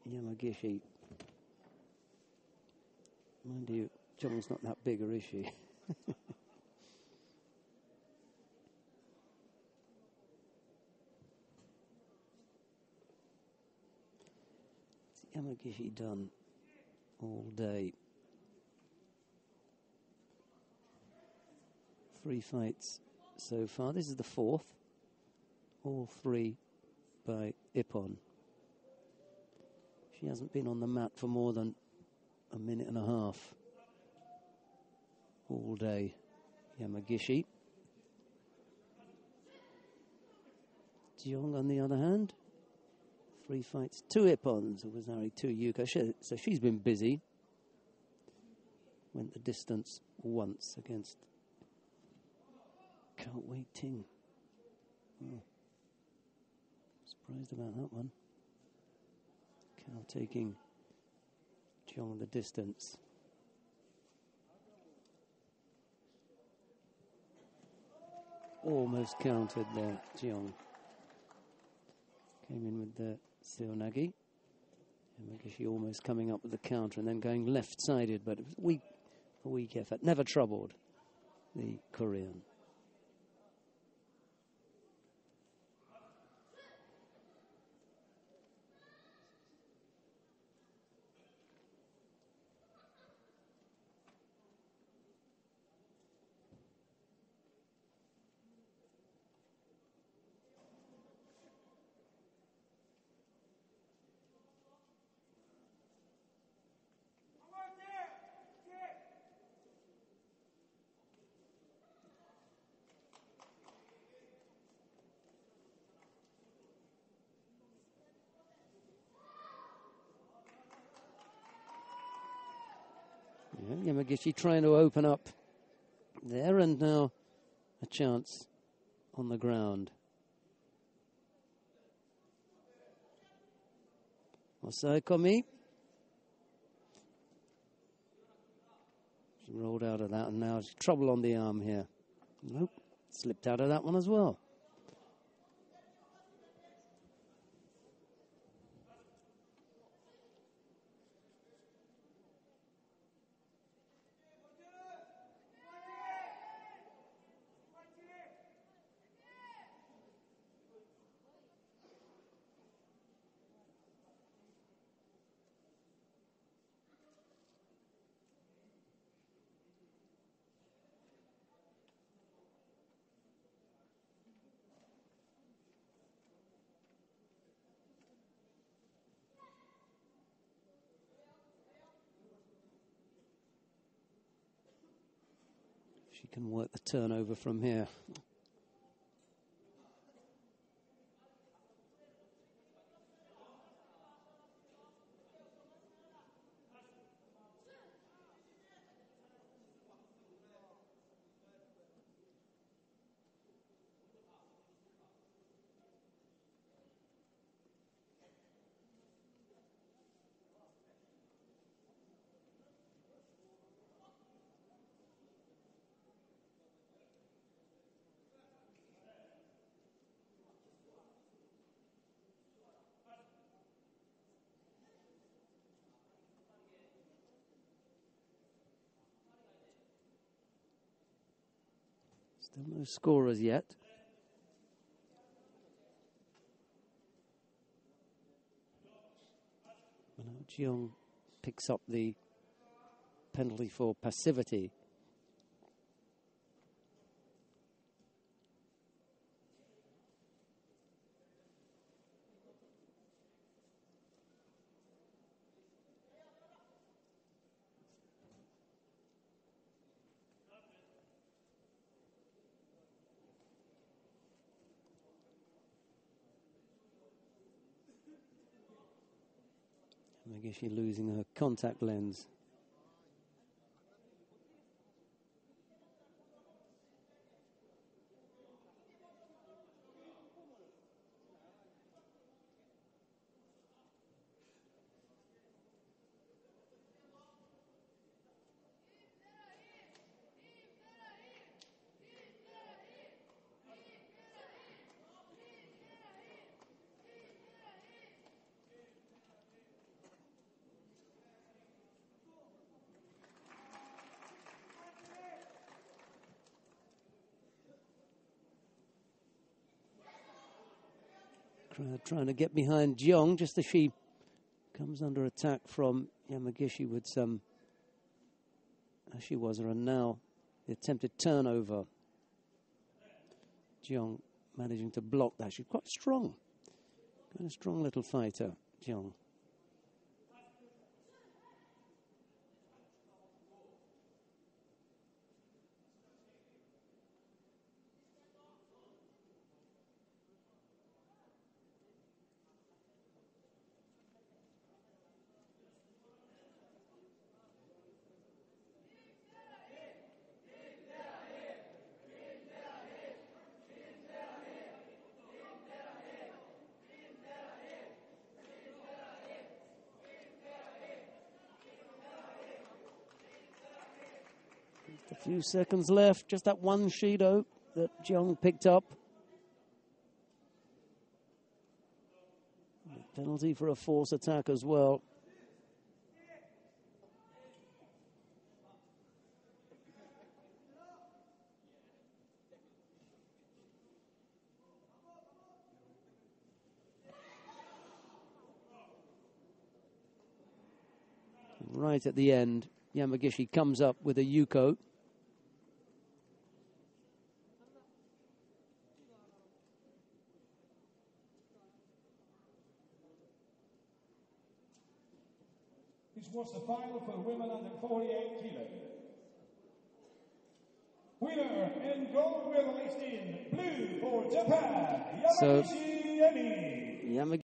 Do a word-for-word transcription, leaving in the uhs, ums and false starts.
Yamagishi. Mind you, Jong's not that bigger, is she? Yamagishi done all day. Three fights so far. This is the fourth. All three by Ippon. She hasn't been on the mat for more than a minute and a half all day. Yamagishi. Jeong, on the other hand, three fights, two Ippons, Iwazari, two Yuka. She, so she's been busy. Went the distance once against Cao Wei Ting. Oh. Surprised about that one. Cao taking Jeong the distance. Almost countered there, Jeong. Came in with the Seoinage. Yamagishi almost coming up with the counter and then going left-sided, but it was a weak, a weak effort. Never troubled the Korean. Yeah, Yamagishi trying to open up there, and now a chance on the ground. Masai Komi. She rolled out of that, and now she's trouble on the arm here. Nope, slipped out of that one as well. She can work the turnover from here. Still no scorers yet. Jeong picks up the penalty for passivity. Yamagishi losing her contact lens. Crowd trying to get behind Jeong just as she comes under attack from Yamagishi with some Ashiwaza, and now the attempted turnover. Jeong managing to block that. She's quite strong. Quite a strong little fighter, Jeong. A few seconds left. Just that one Shido that Jeong picked up. Penalty for a force attack as well. Right at the end, Yamagishi comes up with a Yuko. This was the final for women under forty-eight kilo. Winner and gold medalist in blue for Japan, Yamagishi Emi. So,